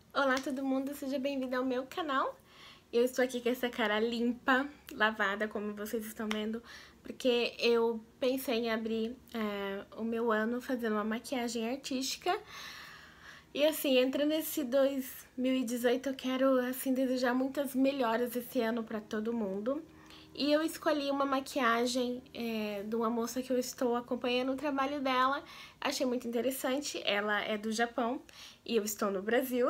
Olá todo mundo, seja bem-vindo ao meu canal. Eu estou aqui com essa cara limpa, lavada, como vocês estão vendo, porque eu pensei em abrir o meu ano fazendo uma maquiagem artística. E assim, entrando nesse 2018, eu quero assim desejar muitas melhoras esse ano para todo mundo. E eu escolhi uma maquiagem de uma moça que eu estou acompanhando o trabalho dela. Achei muito interessante, ela é do Japão e eu estou no Brasil.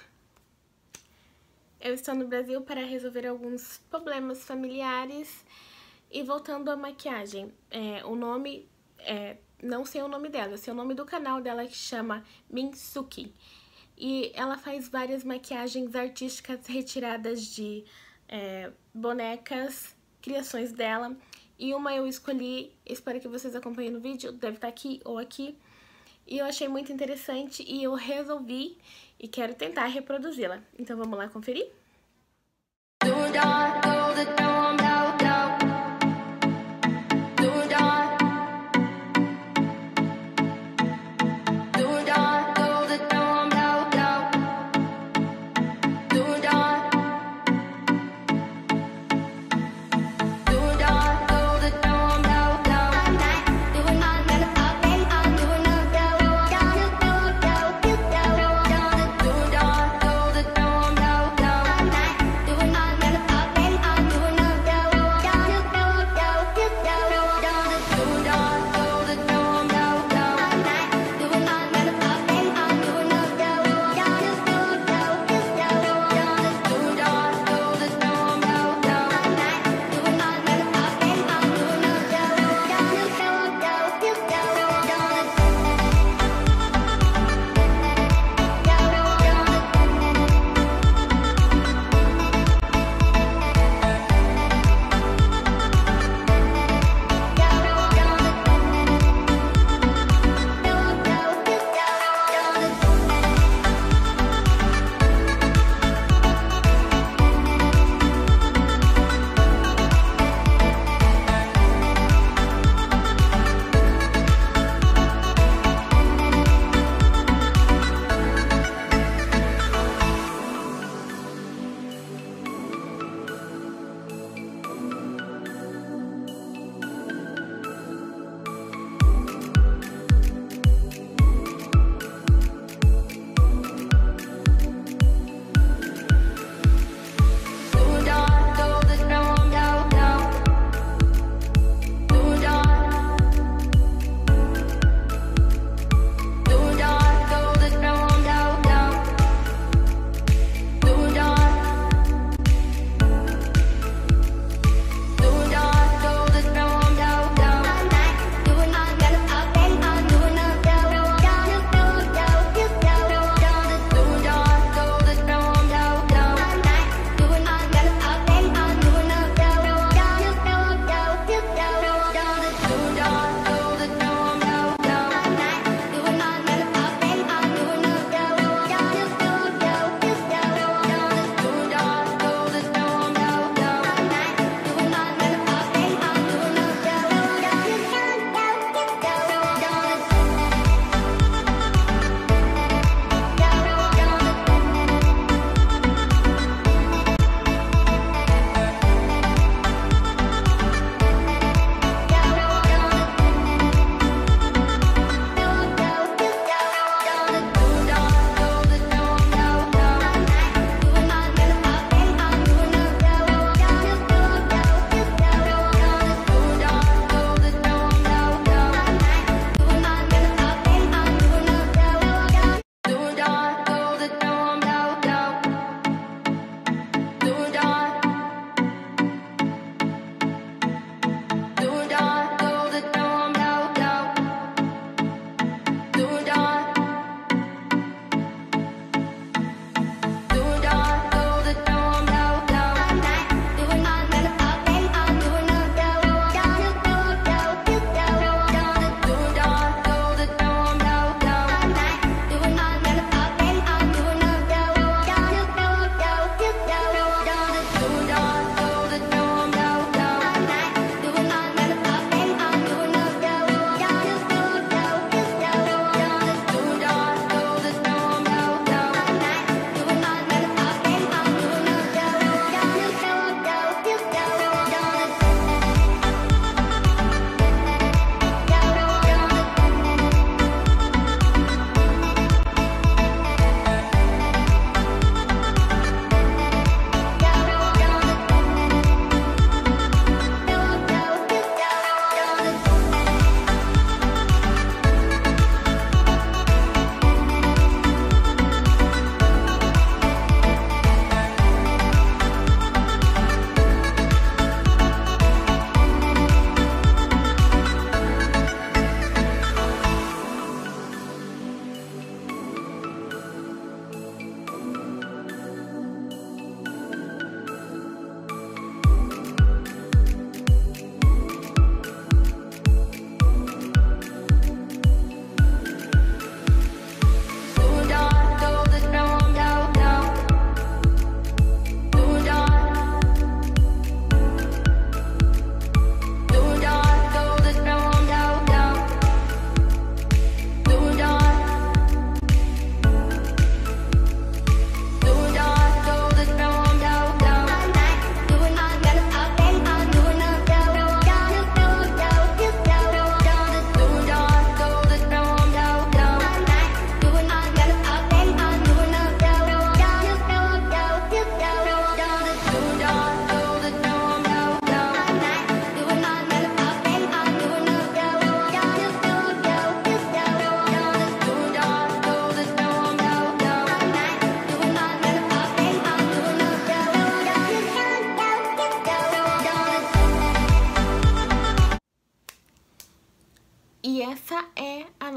Eu estou no Brasil para resolver alguns problemas familiares. E voltando à maquiagem, não sei o nome dela, eu sei o nome do canal dela que chama Minsuki. E ela faz várias maquiagens artísticas retiradas de bonecas, criações dela. E uma eu escolhi, espero que vocês acompanhem no vídeo, deve estar aqui ou aqui. E eu achei muito interessante e eu resolvi e quero tentar reproduzi-la. Então vamos lá conferir?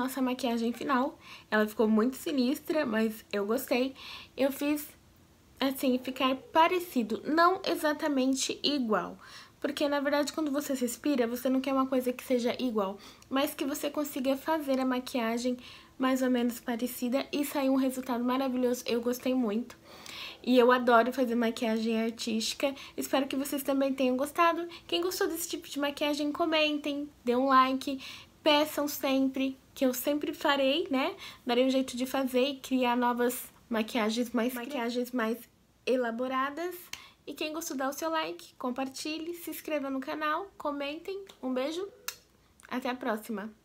nossa maquiagem final. Ela ficou muito sinistra, mas eu gostei. Eu fiz, assim, ficar parecido, não exatamente igual. Porque, na verdade, quando você se inspira, você não quer uma coisa que seja igual, mas que você consiga fazer a maquiagem mais ou menos parecida e sair um resultado maravilhoso. Eu gostei muito. E eu adoro fazer maquiagem artística. Espero que vocês também tenham gostado. Quem gostou desse tipo de maquiagem, comentem, dê um like, peçam sempre, que eu sempre farei, né? Darei um jeito de fazer e criar novas maquiagens mais elaboradas. E quem gostou, dá o seu like, compartilhe, se inscreva no canal, comentem. Um beijo, até a próxima!